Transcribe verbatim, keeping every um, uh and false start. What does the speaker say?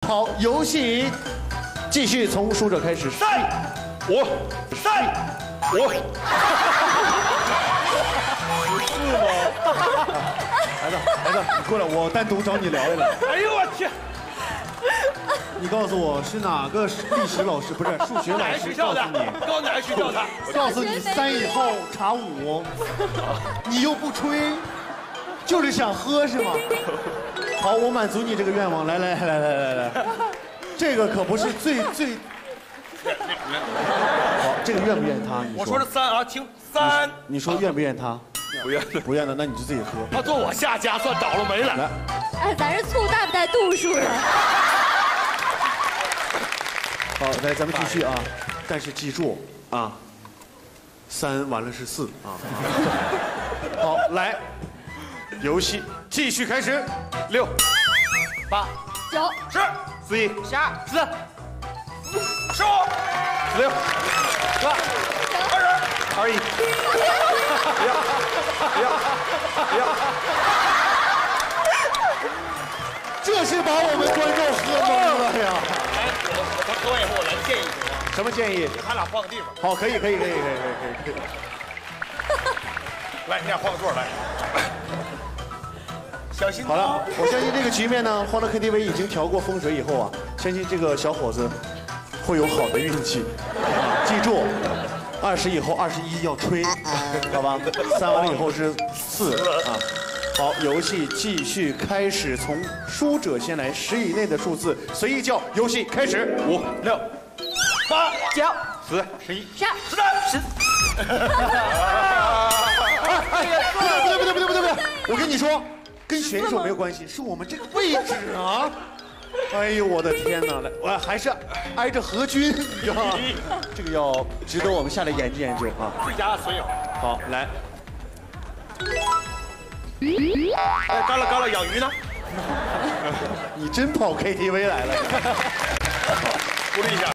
好，游戏继续从输者开始。 三五三五。十四吗？ 孩子，孩子，你过来，我单独找你聊一聊。 哎呦我天！ 你告诉我是哪个历史老师，不是数学老师告诉你？ 告诉哪个学校的？ 告诉你三以后查五，你又不吹，就是想喝是吗？好，我满足你这个愿望。来来来来来来来，这个可不是最最。好，这个愿不愿他？你说。 我说是三啊，听三。 你说愿不愿他？ 不愿。 不愿的，那你就自己喝。 他做我下家算倒了霉了。 来。 哎，咱这醋带不带度数啊？ 好，来，咱们继续啊！但是记住啊，三完了是四啊。好，来，游戏继续开始。六、 八、 九、 十、 十一、 十二、十四、十五、十六、十八、二十、 二一。不要！不要！不要！这是把我们观众喝懵了呀！ 来，我我他喝完以后，我来建议你。 什么建议？ 他俩换个地方。 好，可以，可以，可以，可以，可以，可以。 来，你俩换个座来。小心。 好了，我相信这个局面呢，欢乐 K T V 已经调过风水以后啊，相信这个小伙子会有好的运气。记住，二十以后二十一要吹，好吧？三完了以后是四啊。好，游戏继续开始，从输者先来，十以内的数字随意叫。游戏开始， 五、六、八、 九、 十、十一、 十二、 十三、十。 哎哎，不对不对不对不对不对！我跟你说，跟选手没有关系，是我们这个位置啊！哎呦我的天哪！来，我还是挨着何军，你知道吗？这个要值得我们下来研究研究啊！ 最佳损友。 好，来。 哎，干了干了，养鱼呢？ 你真跑 K T V 来了？ 鼓励一下。